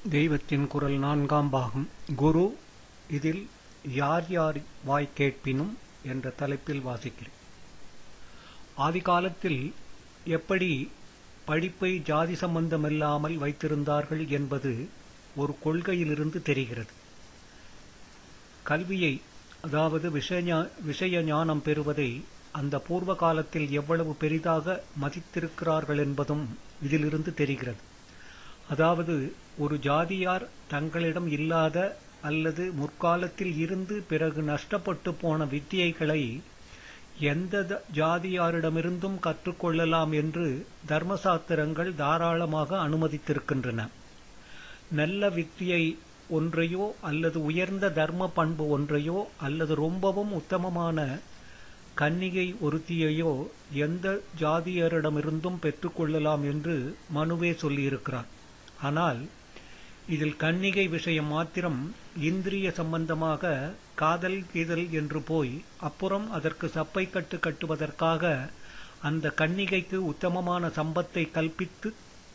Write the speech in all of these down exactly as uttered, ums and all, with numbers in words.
தெய்வத்தின் குரல் நான்காம் பாகம் குரு இதில் யார் யார் வாய் கேட்பினும் என்ற தலைப்பில் வாசிக்கிறேன். ஆதிகாலத்தில் எப்படி படிப்பை ஜாதி சம்பந்தமில்லாமல் வைத்திருந்தார்கள் என்பது ஒரு கொள்கையிலிருந்து தெரிகிறது. கல்வியை அதாவது விஷய விஷய ஞானம் பெறுவதை அந்த பூர்வ காலத்தில் எவ்வளவு பெரிதாக மதித்திருக்கிறார்கள் என்பதும் இதிலிருந்து தெரிகிறது. அதாவது ஒரு ஜாதியார் தங்களிடம் இல்லாத அல்லது முற்காலத்தில் இருந்து பிறகு நஷ்டப்பட்டு போன வித்தியைகளை எந்த ஜாதியாரிடமிருந்தும் கற்றுக்கொள்ளலாம் என்று தர்மசாஸ்திரங்கள் தாராளமாக அனுமதித்திருக்கின்றன. நல்ல வித்தியை ஒன்றையோ அல்லது உயர்ந்த தர்ம பண்பு ஒன்றையோ அல்லது ரொம்பவும் உத்தமமான கன்னிகை ஒருத்தியையோ எந்த ஜாதியரிடமிருந்தும் பெற்றுக்கொள்ளலாம் என்று மனுவே சொல்லியிருக்கிறார். ஆனால் இதில் கன்னிகை விஷயம் மாத்திரம் இந்திரிய சம்பந்தமாக காதல் கீதல் என்று போய் அப்புறம் அதற்கு சப்பை கட்டு கட்டுவதற்காக அந்த கன்னிகைக்கு உத்தமமான சம்பத்தை கல்பித்து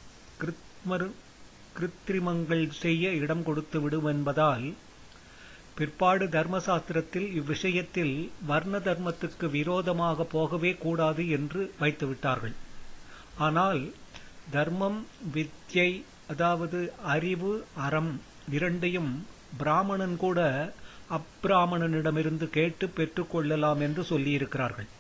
கிருத்திரிமங்கள் செய்ய இடம் கொடுத்து விடும் என்பதால் பிற்பாடு தர்மசாஸ்திரத்தில் இவ்விஷயத்தில் வர்ண தர்மத்துக்கு விரோதமாக போகவே கூடாது என்று வைத்துவிட்டார்கள். ஆனால் தர்மம் வித்யை அதாவது அறிவு அறம் இரண்டையும் பிராமணன் கூட அப்பிராமணனிடமிருந்து கேட்டு பெற்றுக்கொள்ளலாம் என்று சொல்லியிருக்கிறார்கள்.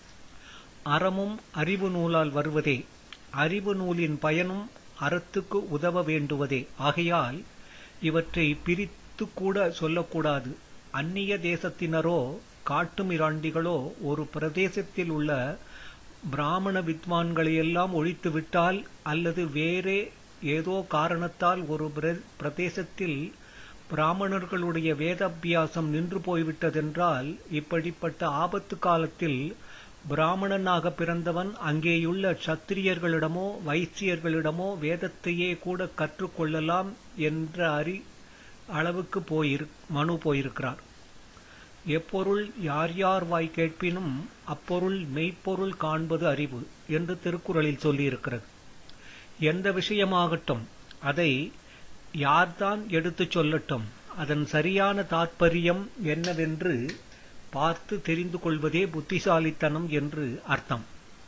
அறமும் அறிவு நூலால் வருவதே, அறிவு நூலின் பயனும் அறத்துக்கு உதவ வேண்டுவதே. ஆகையால் இவற்றை பிரித்து கூட சொல்லக்கூடாது. அந்நிய தேசத்தினரோ காட்டுமிராண்டிகளோ ஒரு பிரதேசத்தில் உள்ள பிராமண வித்வான்களையெல்லாம் ஒழித்துவிட்டால் அல்லது வேறே ஏதோ காரணத்தால் ஒரு பிரதேசத்தில் பிராமணர்களுடைய வேதாபியாசம் நின்று போய்விட்டதென்றால் இப்படிப்பட்ட ஆபத்து காலத்தில் பிராமணனாக பிறந்தவன் அங்கேயுள்ள சத்திரியர்களிடமோ வைசியர்களிடமோ வேதத்தையே கூட கற்றுக்கொள்ளலாம் என்ற அறி அளவுக்கு போயிரு மனு போயிருக்கிறார். எப்பொருள் யார் யார் வாய் கேட்பினும் அப்பொருள் மெய்ப்பொருள் காண்பது அறிவு என்று திருக்குறளில் சொல்லியிருக்கிறது. எந்த விஷயமாகட்டும் அதை யார்தான் எடுத்துச் சொல்லட்டும், அதன் சரியான தாற்பயம் என்னவென்று பார்த்து தெரிந்து கொள்வதே புத்திசாலித்தனம் என்று அர்த்தம்.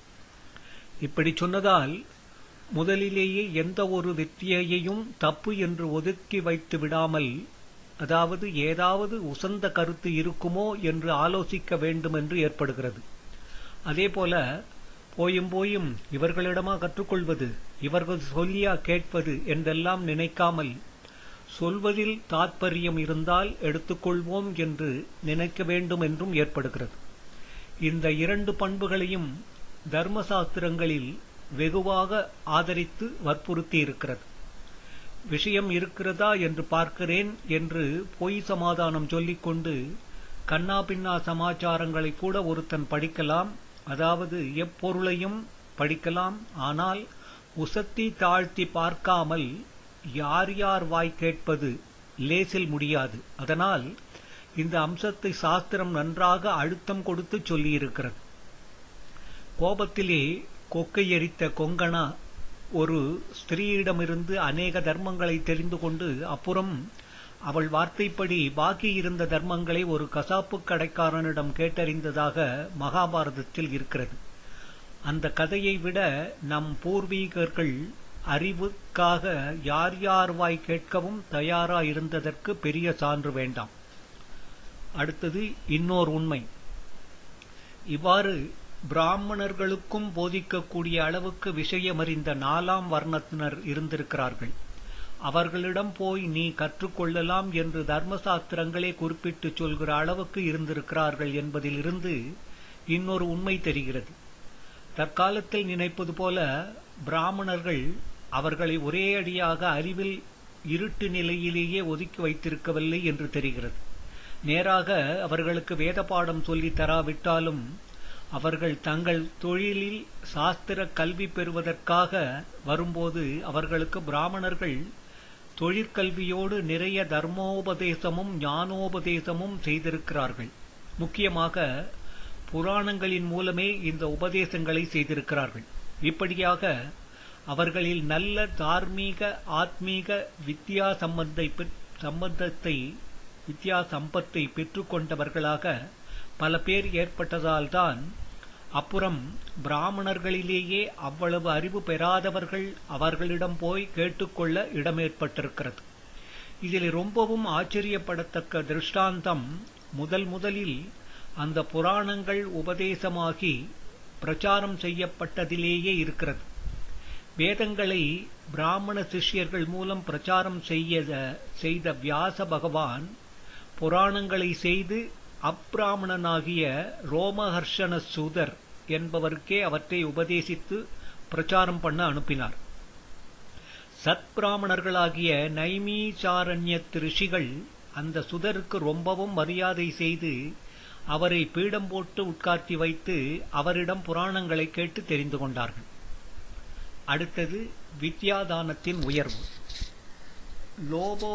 இப்படி சொன்னதால் முதலிலேயே எந்த ஒரு வித்தியையையும் தப்பு என்று ஒதுக்கி வைத்து விடாமல், அதாவது ஏதாவது உசந்த கருத்து இருக்குமோ என்று ஆலோசிக்க வேண்டும் என்று ஏற்படுகிறது. அதேபோல போயும் போயும் இவர்களிடமா கற்றுக்கொள்வது, இவர்கள் சொல்லியா கேட்பது என்றெல்லாம் நினைக்காமல் சொல்வதில் தாற்பயம் இருந்தால் எடுத்துக்கொள்வோம் என்று நினைக்க வேண்டும் என்றும் ஏற்படுகிறது. இந்த இரண்டு பண்புகளையும் தர்மசாஸ்திரங்களில் வெகுவாக ஆதரித்து வற்புறுத்தி இருக்கிறது. விஷயம் இருக்கிறதா என்று பார்க்கிறேன் என்று பொய் சமாதானம் சொல்லிக்கொண்டு கண்ணா பின்னா சமாச்சாரங்களை கூட ஒருத்தன் படிக்கலாம். அதாவது எப்பொருளையும் படிக்கலாம். ஆனால் உசத்தி தாழ்த்தி பார்க்காமல் யார் யார் வாய் கேட்பது லேசில் முடியாது. அதனால் இந்த அம்சத்தை சாஸ்திரம் நன்றாக அழுத்தம் கொடுத்து சொல்லியிருக்கிறது. கோபத்திலே கொக்கை எரித்த கொங்கணா ஒரு ஸ்திரீயிடமிருந்து அநேக தர்மங்களை தெரிந்து கொண்டு அப்புறம் அவள் வார்த்தைப்படி பாக்கி இருந்த தர்மங்களை ஒரு கசாப்பு கடைக்காரனிடம் கேட்டறிந்ததாக மகாபாரதத்தில் இருக்கிறது. அந்த கதையை விட நம் பூர்வீகர்கள் அறிவுக்காக யார் யார் வாய் கேட்கவும் தயாராயிருந்ததற்கு பெரிய சான்று வேண்டாம். அடுத்தது இன்னொரு உண்மை. இவ்வாறு பிராமணர்களுக்கும் போதிக்கக்கூடிய அளவுக்கு விஷயமறிந்த நாலாம் வர்ணத்தினர் இருந்திருக்கிறார்கள். அவர்களிடம் போய் நீ கற்றுக்கொள்ளலாம் என்று தர்மசாஸ்திரங்களே குறிப்பிட்டு சொல்கிற அளவுக்கு இருந்திருக்கிறார்கள் என்பதிலிருந்து இன்னொரு உண்மை தெரிகிறது. தற்காலத்தில் நினைப்பது போல பிராமணர்கள் அவர்களை ஒரே அடியாக அறிவில் இருட்டு நிலையிலேயே ஒதுக்கி வைத்திருக்கவில்லை என்று தெரிகிறது. நேராக அவர்களுக்கு வேத பாடம் சொல்லி தராவிட்டாலும் அவர்கள் தங்கள் தொழிலில் சாஸ்திர கல்வி பெறுவதற்காக வரும்போது அவர்களுக்கு பிராமணர்கள் தொழிற்கல்வியோடு நிறைய தர்மோபதேசமும் ஞானோபதேசமும் செய்திருக்கிறார்கள். முக்கியமாக புராணங்களின் மூலமே இந்த உபதேசங்களை செய்திருக்கிறார்கள். இப்படியாக அவர்களில் நல்ல தார்மீக ஆத்மீக வித்யா சம்பந்தத்தை வித்யா சம்பத்தை பெற்றுக் கொண்டவர்களாக பல பேர் ஏற்பட்டதால்தான் அப்புறம் பிராமணர்களிலேயே அவ்வளவு அறிவு பெறாதவர்கள் அவர்களிடம் போய் கேட்டுக்கொள்ள இடமேற்பட்டிருக்கிறது. இதில் ரொம்பவும் ஆச்சரியப்படத்தக்க திருஷ்டாந்தம் முதல் முதலில் அந்த புராணங்கள் உபதேசமாகி பிரச்சாரம் செய்யப்பட்டதிலேயே இருக்கிறது. வேதங்களை பிராமண சிஷ்யர்கள் மூலம் பிரச்சாரம் செய்த வியாச பகவான் புராணங்களை செய்து அப்பிராமணனாகிய ரோமஹர்ஷன சூதர் என்பவருக்கே அவற்றை உபதேசித்து பிரச்சாரம் பண்ண அனுப்பினார். சத்பிராமணர்களாகிய நைமீசாரண்யத் ரிஷிகள் அந்த சுதருக்கு ரொம்பவும் மரியாதை செய்து அவரை பீடம் போட்டு உட்கார்த்தி வைத்து அவரிடம் புராணங்களை கேட்டு தெரிந்து கொண்டார்கள். அடுத்தது வித்யாதானத்தின் உயர்வு. லோபோ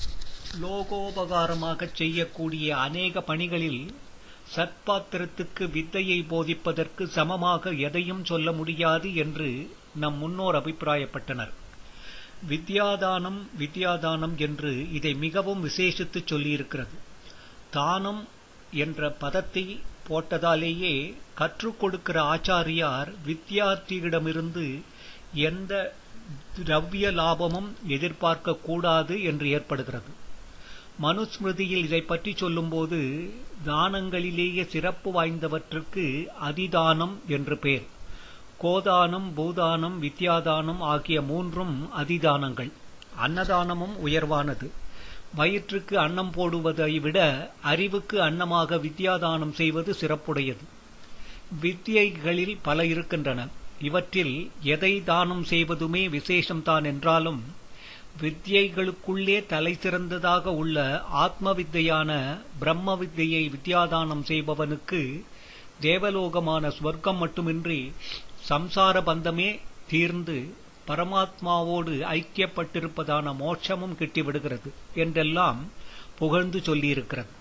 லோகோபகாரமாக செய்யக்கூடிய அநேக பணிகளில் சத்பாத்திரத்துக்கு வித்தையை போதிப்பதற்கு சமமாக எதையும் சொல்ல முடியாது என்று நம் முன்னோர் அபிப்பிராயப்பட்டனர். வித்யாதானம் வித்யாதானம் என்று இதை மிகவும் விசேஷித்து சொல்லியிருக்கிறது. தானம் என்ற பதத்தை போட்டதாலேயே கற்றுக் கொடுக்கிற ஆச்சாரியார் வித்யார்த்தியிடமிருந்து எந்த திரவிய லாபமும் எதிர்பார்க்க கூடாது என்று ஏற்படுகிறது. மனுஸ்மிருதியில் இதை பற்றி சொல்லும்போது தானங்களிலேயே சிறப்பு வாய்ந்தவற்றுக்கு அதிதானம் என்று பெயர். கோதானம், பூதானம், வித்யாதானம் ஆகிய மூன்றும் அதிதானங்கள். அன்னதானமும் உயர்வானது. வயிற்றுக்கு அன்னம் போடுவதை விட அறிவுக்கு அன்னமாக வித்யாதானம் செய்வது சிறப்புடையது. வித்யைகளில் பல இருக்கின்றன. இவற்றில் எதை தானம் செய்வதுமே விசேஷம்தான் என்றாலும் வித்யைகளுக்குள்ளே தலை சிறந்ததாக உள்ள ஆத்ம வித்தையான பிரம்ம வித்தையை வித்யாதானம் செய்பவனுக்கு தேவலோகமான ஸ்வர்க்கம் மட்டுமின்றி சம்சார பந்தமே தீர்ந்து பரமாத்மாவோடு ஐக்கியப்பட்டிருப்பதான மோட்சமும் கிட்டிவிடுகிறது என்றெல்லாம் புகழ்ந்து சொல்லியிருக்கிறது.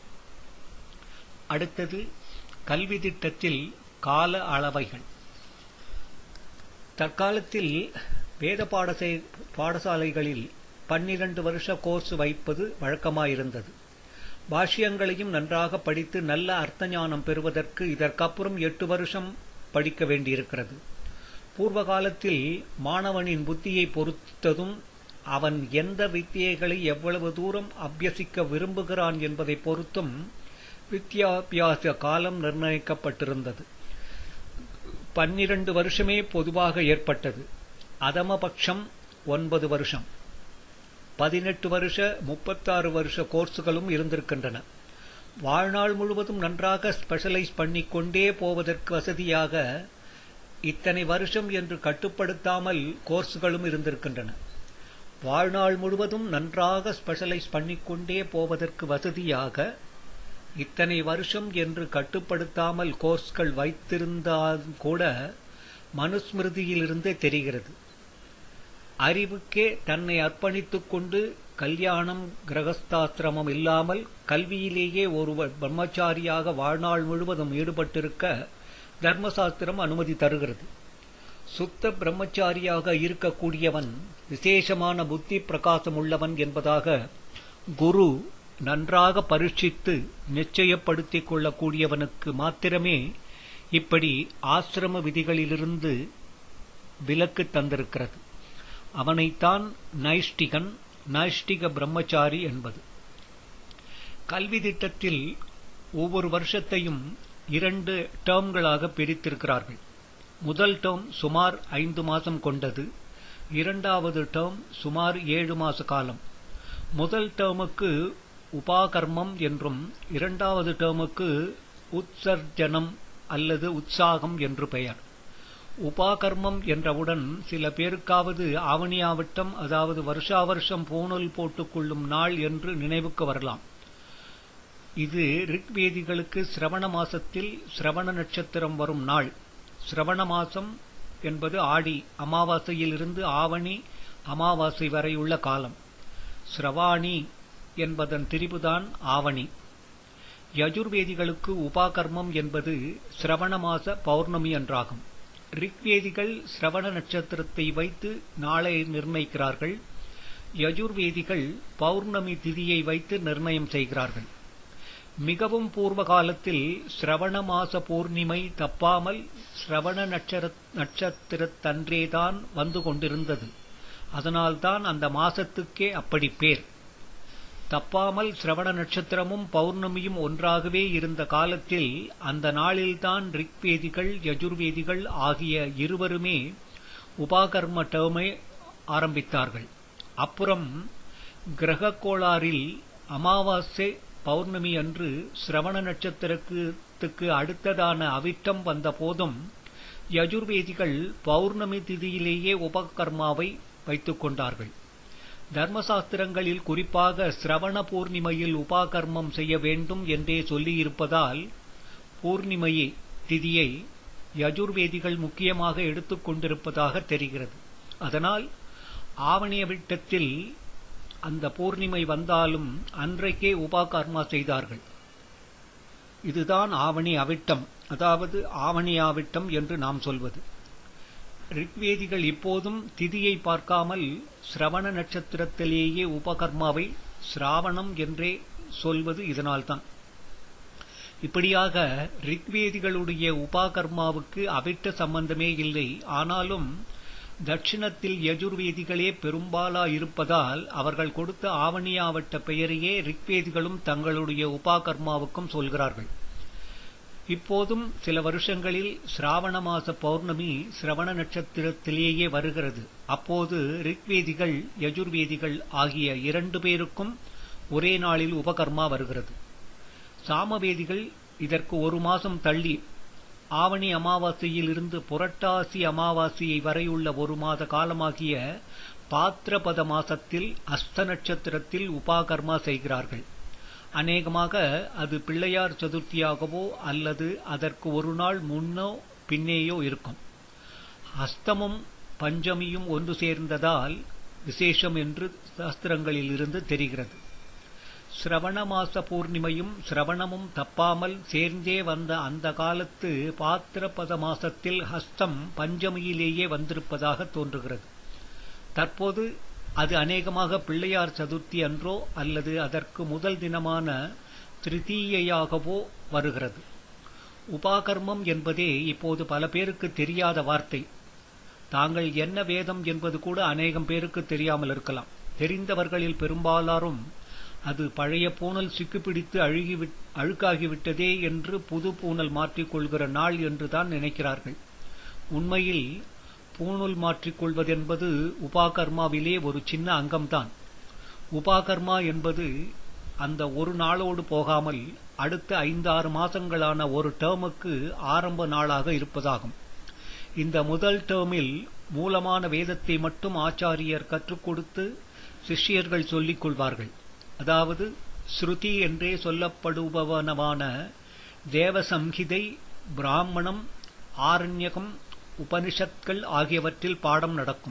அடுத்தது கல்வி திட்டத்தில் கால அளவைகள். தற்காலத்தில் வேத பாடசாலைகளில் பன்னிரண்டு வருஷ கோர்ஸ் வைப்பது வழக்கமாயிருந்தது. பாஷ்யங்களையும் நன்றாக படித்து நல்ல அர்த்த ஞானம் பெறுவதற்கு இதற்கப்புறம் எட்டு வருஷம் படிக்க வேண்டியிருக்கிறது. பூர்வ காலத்தில் மாணவனின் புத்தியை பொறுத்ததும் அவன் எந்த வித்தியைகளை எவ்வளவு தூரம் அபியசிக்க விரும்புகிறான் என்பதை பொறுத்தும் வித்யாபியாச காலம் நிர்ணயிக்கப்பட்டிருந்தது. பன்னிரண்டு வருஷமே பொதுவாக ஏற்பட்டது. அதமபட்சம் ஒன்பது வருஷம். பதினெட்டு வருஷ முப்பத்தாறு வருஷ கோர்ஸுகளும் இருந்திருக்கின்றன. வாழ்நாள் முழுவதும் நன்றாக ஸ்பெஷலைஸ் பண்ணிக்கொண்டே போவதற்கு வசதியாக இத்தனை வருஷம் என்று கட்டுப்படுத்தாமல் கோர்ஸுகளும் இருந்திருக்கின்றன. வாழ்நாள் முழுவதும் நன்றாக ஸ்பெஷலைஸ் பண்ணிக்கொண்டே போவதற்கு வசதியாக இத்தனை வருஷம் என்று கட்டுப்படுத்தாமல் கோர்ஸ்கள் வைத்திருந்தால் கூட மனுஸ்மிருதியிலிருந்தே தெரிகிறது. அறிவுக்கே தன்னை அர்ப்பணித்துக் கொண்டு கல்யாணம் கிரகஸ்தாசிரமம் இல்லாமல் கல்வியிலேயே ஒருவர் பிரம்மச்சாரியாக வாழ்நாள் முழுவதும் ஈடுபட்டிருக்க தர்மசாஸ்திரம் அனுமதி தருகிறது. சுத்த பிரம்மச்சாரியாக இருக்கக்கூடியவன் விசேஷமான புத்தி பிரகாசம் உள்ளவன் என்பதாக குரு நன்றாக பரீட்சித்து நிச்சயப்படுத்திக் கொள்ளக்கூடியவனுக்கு மாத்திரமே இப்படி ஆசிரம விதிகளிலிருந்து விலக்கு தந்திருக்கிறது. அவனைத்தான் நைஷ்டிகன், நைஷ்டிக பிரம்மச்சாரி என்பது. கல்வி திட்டத்தில் ஒவ்வொரு வருஷத்தையும் இரண்டு டேர்ம்களாக பிரித்திருக்கிறார்கள். முதல் டேர்ம் சுமார் ஐந்து மாசம் கொண்டது. இரண்டாவது டேர்ம் சுமார் ஏழு மாச காலம். முதல் டேர்முக்கு உபாகர்மம் என்றும் இரண்டாவது டேர்முக்கு உத்சர்ஜனம் அல்லது உற்சாகம் என்று பெயர். உபாகர்மம் என்றவுடன் சில பேருக்காவது ஆவணியாவட்டம், அதாவது வருஷா வருஷம் பூணல் போட்டுக் கொள்ளும் நாள் என்று நினைவுக்கு வரலாம். இது ரிக்வேதிகளுக்கு சிரவண மாசத்தில் சிரவண நட்சத்திரம் வரும் நாள். சிரவண மாசம் என்பது ஆடி அமாவாசையிலிருந்து ஆவணி அமாவாசை வரை உள்ள காலம். சிரவாணி என்பதன் திரிபுதான் ஆவணி. யஜுர்வேதிகளுக்கு உபாகர்மம் என்பது சிரவண மாச பௌர்ணமி என்றாகும். ரிக்வேதிகள் சிரவண நட்சத்திரத்தை வைத்து நாளை நிர்ணயிக்கிறார்கள். யஜுர்வேதிகள் பௌர்ணமி திதியை வைத்து நிர்ணயம் செய்கிறார்கள். மிகவும் பூர்வ காலத்தில் சிரவண மாச பூர்ணிமை தப்பாமல் சிரவண நட்சத்திரத்தன்றேதான் வந்து கொண்டிருந்தது. அதனால்தான் அந்த மாசத்துக்கே அப்படி பேர். தப்பாமல் சிரவண நட்சத்திரமும் பௌர்ணமியும் ஒன்றாகவே இருந்த காலத்தில் அந்த நாளில்தான் ரிக்வேதிகள் யஜுர்வேதிகள் ஆகிய இருவருமே உபாகர்ம டேர்மை ஆரம்பித்தார்கள். அப்புறம் கிரக கோளாறில் அமாவாசை பௌர்ணமி அன்று சிரவண நட்சத்திரத்துக்கு அடுத்ததான அவிட்டம் வந்த போதும் யஜுர்வேதிகள் பௌர்ணமி திதியிலேயே உபகர்மாவை வைத்துக் கொண்டார்கள். தர்மசாஸ்திரங்களில் குறிப்பாக சிரவண பூர்ணிமையில் உபாகர்மம் செய்ய வேண்டும் என்றே சொல்லியிருப்பதால் பூர்ணிமையை திதியை யஜுர்வேதிகள் முக்கியமாக எடுத்துக் கொண்டிருப்பதாக தெரிகிறது. அதனால் ஆவணி அவிட்டத்தில் அந்த பூர்ணிமை வந்தாலும் அன்றைக்கே உபாகர்மா செய்தார்கள். இதுதான் ஆவணி அவிட்டம், அதாவது ஆவணி ஆவிட்டம் என்று நாம் சொல்வது. ரிக்வேதிகள் இப்போதும் திதியை பார்க்காமல் சிரவண நட்சத்திரத்திலேயே உபகர்மாவை சிராவணம் என்றே சொல்வது இதனால்தான். இப்படியாக ரிக்வேதிகளுடைய உபாகர்மாவுக்கு அவிட்ட சம்பந்தமே இல்லை. ஆனாலும் தட்சிணத்தில் யஜுர்வேதிகளே பெரும்பாலா இருப்பதால் அவர்கள் கொடுத்த ஆவணியாவட்ட பெயரையே ரிக்வேதிகளும் தங்களுடைய உபாகர்மாவுக்கும் சொல்கிறார்கள். இப்போதும் சில வருஷங்களில் சிராவண மாச பௌர்ணமி சிரவண நட்சத்திரத்திலேயே வருகிறது. அப்போது ரிக்வேதிகள் யஜுர்வேதிகள் ஆகிய இரண்டு பேருக்கும் ஒரே நாளில் உபகர்மா வருகிறது. சாமவேதிகள் இதற்கு ஒரு மாசம் தள்ளி ஆவணி அமாவாசையில் இருந்து புரட்டாசி அமாவாசையை வரையுள்ள ஒரு மாத காலமாகிய பாத்திரபத மாசத்தில் அஸ்த நட்சத்திரத்தில் உபாகர்மா செய்கிறார்கள். அநேகமாக அது பிள்ளையார் சதுர்த்தியாகவோ அல்லது அதற்கு ஒரு நாள் முன்னோ பின்னேயோ இருக்கும். அஸ்தமும் பஞ்சமியும் ஒன்று சேர்ந்ததால் விசேஷம் என்று சாஸ்திரங்களில் இருந்து தெரிகிறது. சிரவண மாச பூர்ணிமையும் சிரவணமும் தப்பாமல் சேர்ந்தே வந்த அந்த காலத்து பாத்திரபத மாசத்தில் ஹஸ்தம் பஞ்சமியிலேயே வந்திருப்பதாக தோன்றுகிறது. தற்போது அது அநேகமாக பிள்ளையார் சதுர்த்தி அன்றோ அல்லது அதற்கு முதல் தினமான திருத்தீயையாகவோ வருகிறது. உபாகர்மம் என்பதே இப்போது பல பேருக்கு தெரியாத வார்த்தை. தாங்கள் என்ன வேதம் என்பது கூட அநேகம் பேருக்கு தெரியாமல் இருக்கலாம். தெரிந்தவர்களில் பெரும்பாலாரும் அது பழைய பூனல் சிக்குப்பிடித்து அழுகி அழுக்காகிவிட்டதே என்று புது பூனல் மாற்றிக்கொள்கிற நாள் என்றுதான் நினைக்கிறார்கள். உண்மையில் பூணூல் மாற்றிக்கொள்வதென்பது உபாகர்மாவிலே ஒரு சின்ன அங்கம்தான். உபாகர்மா என்பது அந்த ஒரு நாளோடு போகாமல் அடுத்த ஐந்து ஆறு மாசங்களான ஒரு டேர்முக்கு ஆரம்ப நாளாக இருப்பதாகும். இந்த முதல் டேர்மில் மூலமான வேதத்தை மட்டும் ஆச்சாரியர் கற்றுக் கொடுத்து சிஷ்யர்கள் சொல்லிக் கொள்வார்கள். அதாவது ஸ்ருதி என்றே சொல்லப்படுபவனவான தேவசம்ஹிதை, பிராமணம், ஆரண்யகம், உபனிஷத்கள் ஆகியவற்றில் பாடம் நடக்கும்.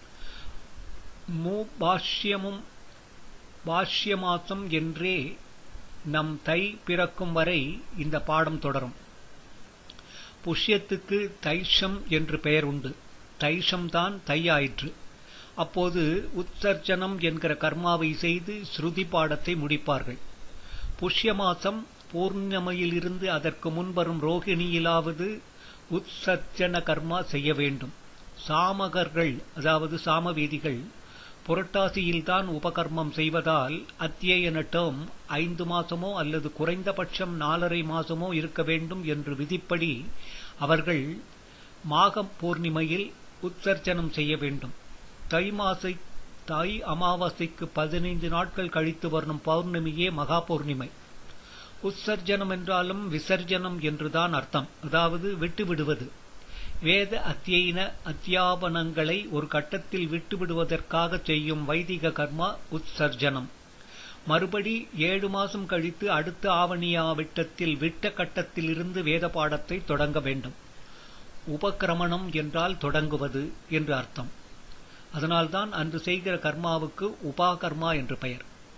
மூபாஷ்யமும் பாஷ்யமாசம் என்றே நம் தை பிறக்கும் வரை இந்த பாடம் தொடரும். புஷ்யத்துக்கு தைஷம் என்று பெயர் உண்டு. தைஷம்தான் தை ஆயிற்று. அப்போது உத்சர்ஜனம் என்கிற கர்மாவை செய்து ஸ்ருதி பாடத்தை முடிப்பார்கள். புஷ்ய மாசம் பூர்ணமையிலிருந்து அதற்கு முன்வரும் ரோகிணியிலாவது உத்சர்ஜன கர்மா செய்ய வேண்டும். சாமகர்கள், அதாவது சாமவேதிகள், புரட்டாசியில்தான் உபகர்மம் செய்வதால் அத்தியன டேர்ம் ஐந்து மாசமோ அல்லது குறைந்தபட்சம் நாலரை மாசமோ இருக்க வேண்டும் என்று விதிப்படி அவர்கள் மாக பூர்ணிமையில் உத்சர்ஜனம் செய்ய வேண்டும். தை மாசை தை அமாவாசைக்கு பதினைந்து நாட்கள் கழித்து வரும் பௌர்ணமியே மகா பௌர்ணிமை. உத்சர்ஜனம் என்றாலும் விசர்ஜனம் என்றுதான் அர்த்தம், அதாவது விட்டு விடுவது. வேத அத்தியன அத்தியாபனங்களை ஒரு கட்டத்தில் விட்டுவிடுவதற்காக செய்யும் வைதிக கர்மா உத்சர்ஜனம். மறுபடி ஏழு மாசம் கழித்து அடுத்த ஆவணியா விட்டத்தில் விட்ட கட்டத்திலிருந்து வேத பாடத்தை தொடங்க வேண்டும். உபக்கிரமணம் என்றால் தொடங்குவது என்று அர்த்தம். அதனால்தான் அன்று செய்கிற கர்மாவுக்கு உபாகர்மா என்று பெயர்.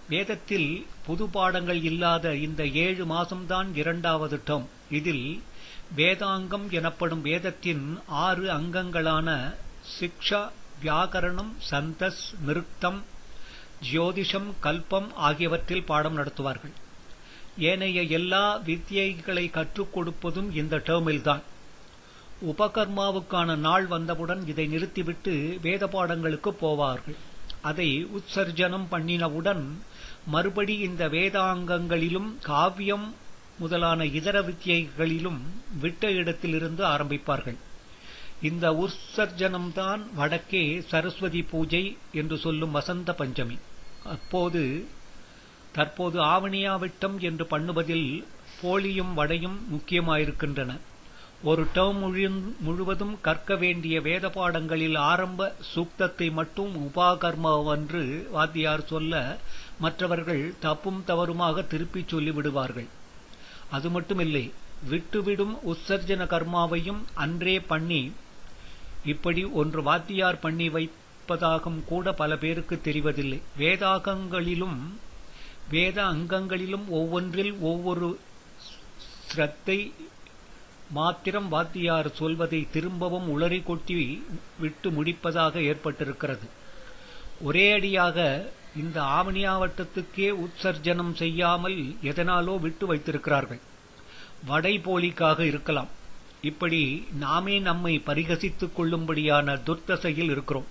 வேதத்தில் புது பாடங்கள் இல்லாத இந்த ஏழு மாசம்தான் இரண்டாவது டேர்ம். இதில் வேதாங்கம் எனப்படும் வேதத்தின் ஆறு அங்கங்களான சிக்ஷா, வியாகரணம், சந்தஸ், நிருக்தம், ஜோதிஷம், கல்பம் ஆகியவற்றில் பாடம் நடத்துவார்கள். ஏனைய எல்லா வித்தியைகளை கற்றுக் கொடுப்பதும் இந்த டேர்மில்தான். உபகர்மாவுக்கான நாள் வந்தவுடன் இதை நிறுத்திவிட்டு வேத பாடங்களுக்கு போவார்கள். அதை உற்சர்ஜனம் பண்ணினவுடன் மறுபடி இந்த வேதாங்கங்களிலும் காவியம் முதலான இதர வித்தியைகளிலும் விட்ட இடத்திலிருந்து ஆரம்பிப்பார்கள். இந்த உற்சர்ஜனம்தான் வடக்கே சரஸ்வதி பூஜை என்று சொல்லும் வசந்த பஞ்சமி. அப்போது தற்போது ஆவணியாவிட்டம் என்று பண்ணுவதில் போலியும் வடையும் முக்கியமாயிருக்கின்றன. ஒரு டேர்ம் முழுவதும் கற்க வேண்டிய வேத பாடங்களில் ஆரம்ப சூக்தத்தை மட்டும் உபாகர்மவென்று வாத்தியார் சொல்ல மற்றவர்கள் தப்பும் தவறுமாக திருப்பிச் சொல்லி விடுவார்கள். அது மட்டுமில்லை, விட்டுவிடும் உற்சர்ஜன கர்மாவையும் அன்றே பண்ணி இப்படி ஒன்று வாத்தியார் பண்ணி வைப்பதாகவும் கூட பல பேருக்கு தெரிவதில்லை. வேதாகங்களிலும் வேத அங்கங்களிலும் ஒவ்வொன்றில் ஒவ்வொரு ஸ்ரத்தை மாத்திரம் வாத்தியார் சொல்வதை திரும்பவும் உளறி கொட்டி விட்டு முடிப்பதாக ஏற்பட்டிருக்கிறது. ஒரே அடியாக இந்த ஆவணியாவட்டத்துக்கே உற்சர்ஜனம் செய்யாமல் எதனாலோ விட்டு வைத்திருக்கிறார்கள். வடை போலிக்காக இருக்கலாம். இப்படி நாமே நம்மை பரிகசித்துக் கொள்ளும்படியான துர்த்தசையில் இருக்கிறோம்.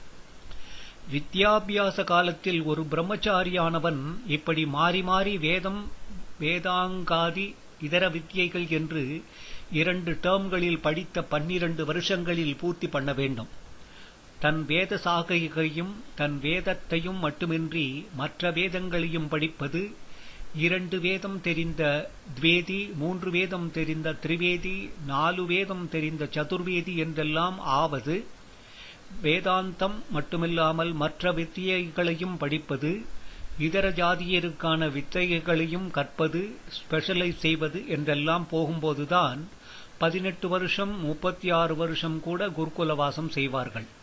வித்யாபியாச காலத்தில் ஒரு பிரம்மச்சாரியானவன் இப்படி மாறி மாறி வேதம், வேதாங்காதி, இதர வித்தியைகள் என்று இரண்டு டேர்ம்களில் படித்த பன்னிரண்டு வருஷங்களில் பூர்த்தி பண்ண வேண்டும். தன் வேத சாகையையும் தன் வேதத்தையும் மட்டுமின்றி மற்ற வேதங்களையும் படிப்பது, இரண்டு வேதம் தெரிந்த துவேதி, மூன்று வேதம் தெரிந்த திரிவேதி, நாலு வேதம் தெரிந்த சதுர்வேதி என்றெல்லாம் ஆவது, வேதாந்தம் மட்டுமில்லாமல் மற்ற வித்தியைகளையும் படிப்பது, இதர ஜாதியருக்கான வித்தைகளையும் கற்பது, ஸ்பெஷலைஸ் செய்வது என்றெல்லாம் போகும்போதுதான் பதினெட்டு வருஷம் முப்பத்தி ஆறு வருஷம் கூட குருகுலவாசம் செய்வார்கள்.